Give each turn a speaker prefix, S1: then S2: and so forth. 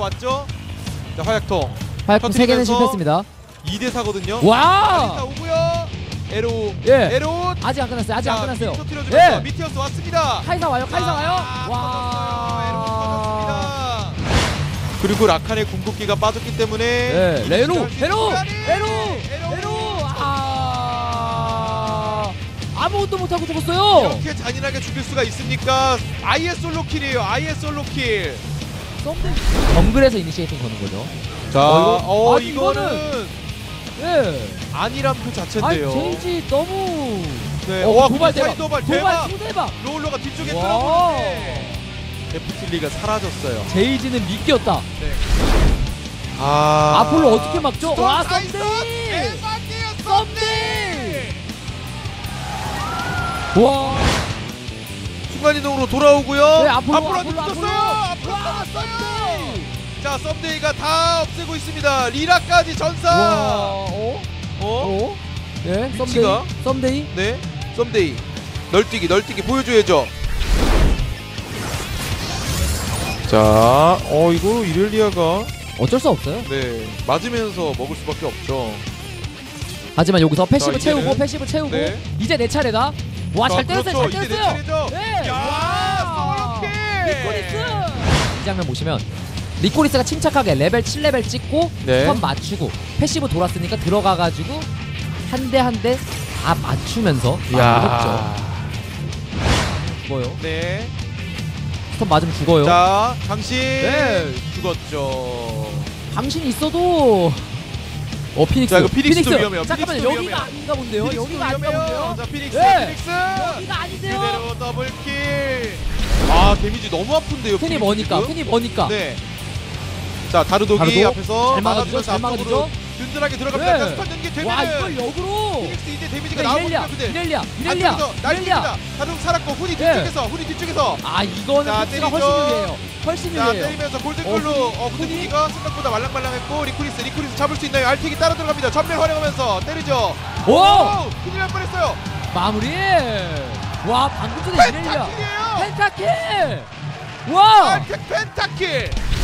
S1: 왔죠. 자, 화약통
S2: 3개는 실패했습니다.
S1: 2대4거든요.
S2: 와!
S1: 오고요. 에로.
S2: 예.
S1: 에로.
S2: 아직 안 끝났어요. 아직 안 끝났어요.
S1: 예. 미티어스 왔습니다.
S2: 카이사 와요. 카이사 와요.
S1: 와. 그리고 라칸의 궁극기가 빠졌기 때문에
S2: 네. 에로. 아무것도 못하고 죽었어요.
S1: 이렇게 잔인하게 죽일 수가 있습니까? 아예 솔로킬이에요. 아예 솔로킬.
S2: 정글에서 이니시에이팅 거는 거죠.
S1: 자,
S2: 이거는 예.
S1: 아니란 그 자체인데요.
S2: 제이지 너무
S1: 네.
S2: 도발 대박.
S1: 대박.
S2: 대박.
S1: 롤러가 뒤쪽에 들어오는데 데프틸리가 사라졌어요.
S2: 제이지는 미끼였다.
S1: 네.
S2: 아폴로 어떻게 막죠? 와, 썸데이!
S1: 대박이에요.
S2: 썸데이! 와.
S1: 순간이동으로 돌아오고요.
S2: 네, 아폴로
S1: 붙었어요. 아폴로
S2: 와, 썸데이!
S1: 자, 썸데이가 다 없애고 있습니다. 리라까지 전사.
S2: 와. 네,
S1: 위치가?
S2: 썸데이.
S1: 네, 썸데이. 널뛰기 보여줘야죠. 자, 이거 이렐리아가
S2: 어쩔 수 없어요.
S1: 네, 맞으면서 먹을 수밖에 없죠.
S2: 하지만 여기서 패시브
S1: 자, 이제는-
S2: 패시브 채우고
S1: 네.
S2: 이제 내 차례다. 와, 잘 때렸어요.
S1: 그렇죠.
S2: 잘
S1: 이제 내
S2: 때렸어요.
S1: 차례죠.
S2: 네.
S1: 야, 솔로킬.
S2: 리코리스. 이 장면 보시면 리코리스가 침착하게 레벨 7레벨 찍고
S1: 네.
S2: 턴 맞추고 패시브 돌았으니까 들어가가지고 한 대 한 대 다 맞추면서
S1: 야.
S2: 죽어요.
S1: 네.
S2: 스턴 맞으면 죽어요.
S1: 자, 당신
S2: 네.
S1: 죽었죠.
S2: 당신이 있어도 피닉스.
S1: 자, 이거 피닉스도 위험해요.
S2: 잠깐만요.
S1: 피닉스도
S2: 여기가
S1: 위험해요.
S2: 아닌가 본데요. 여기가 아닌가 본데요.
S1: 자, 피닉스.
S2: 네.
S1: 피닉스.
S2: 여기가 아닌데요.
S1: 그대로 더블킬. 데미지 너무 아픈데요.
S2: 흔히
S1: 피닉스
S2: 뭐니까.
S1: 지금? 네. 자, 다르독이
S2: 다르독.
S1: 앞에서
S2: 잘 막아주죠.
S1: 막아주면서
S2: 잘
S1: 앞쪽으로
S2: 막아주죠.
S1: 든든하게 들어갑니다.
S2: 네.
S1: 스턴 연계 되면은
S2: 와, 이걸 역으로.
S1: 피닉스 이제 데미지가
S2: 네,
S1: 나오거든요. 근데
S2: 이렐리아.
S1: 날립니다. 다르독 살았고 훈이
S2: 네.
S1: 뒤쪽에서
S2: 아, 이거는
S1: 자,
S2: 피닉스가
S1: 때리죠.
S2: 훨씬 유리해요. 훨씬
S1: 자,
S2: 유리해요.
S1: 때리면서 골든글로 근데
S2: 훈이?
S1: 훈이가 생각보다 말랑말랑했고 리쿠리스 잡을 수 있나요? 알텍이 따라 들어갑니다. 전멸 활용하면서 때리죠.
S2: 오!
S1: 큰일 날 뻔했어요.
S2: 마무리. 와, 방금 전에 이렐리아.
S1: 펜타킬이에요.
S2: 펜타킬. 와.
S1: 알텍 펜타킬.